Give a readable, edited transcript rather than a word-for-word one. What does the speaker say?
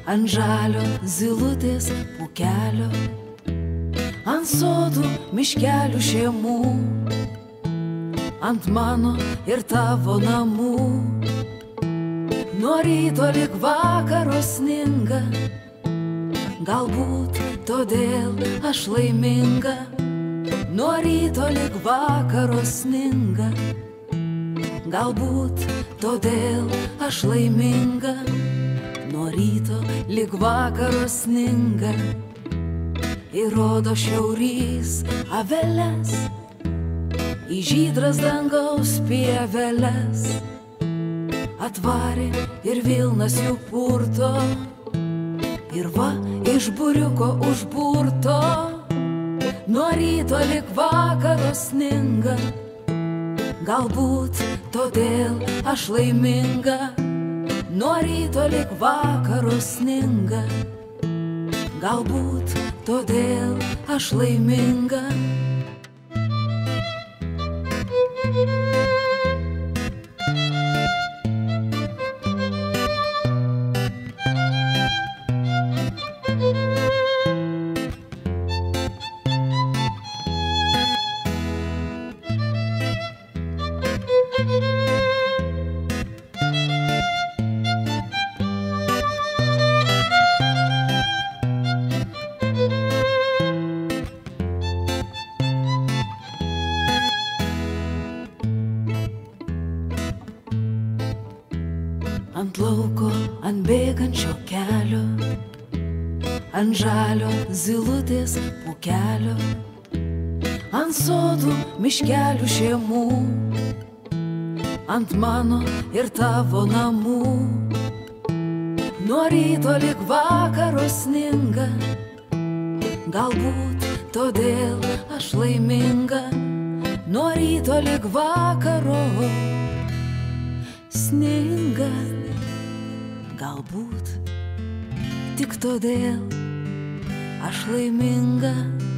ant žalio zylutės pūkelio, ant sodų miškelių šeimų, ant mano ir tavo namų. Nuo ryto lig vakaro sninga, galbūt todėl aš laiminga. Nuo ryto lig vakaro sninga, galbūt todėl aš laiminga. Nuo ryto lig vakaro sninga, įrodo šiaurys aveles, į žydras dangaus pieveles. Atvarė ir vilnas jų purto, ir va iš buriuko užburto. Nuo ryto lig vakaro sninga, galbūt todėl aš laiminga. Nuo ryto lig vakaro sninga, galbūt todėl aš laiminga. Ant lauko, ant bėgančio kelio, ant žalio zylutės pūkelio, ant sodų miškelių šeimų, ant mano ir tavo namų. Nuo ryto lig vakaro sninga, galbūt todėl aš laiminga. Nuo ryto lig vakaro sninga, galbūt tik todėl aš laiminga.